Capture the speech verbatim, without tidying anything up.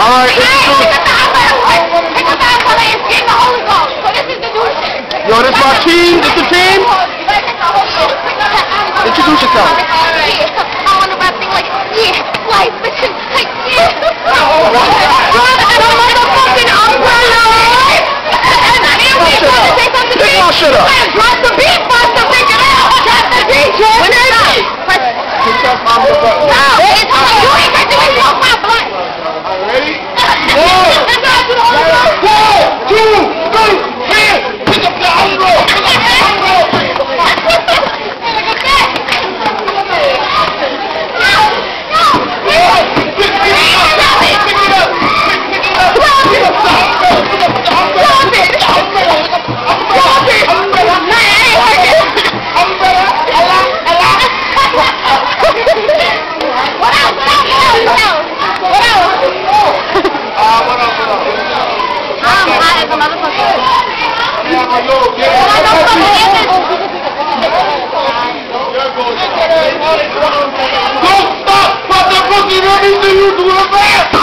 Alright, this is true. Yo, this my team. This the team. Introduce yourself. I want to rap thing like, yeah, life, bitch, like, yeah. Run and a motherfucking umbrella. And here we go to say something to me. Shut up. Drop the beat, bust the thing out. Drop the D J. When is it? No, it's like you ain't got to be off my butt. Ready? One, two, three, ten. Pick up the umbrella. Pick up the umbrella. Don't stop! Stop that pussy! Let me see you do it, man!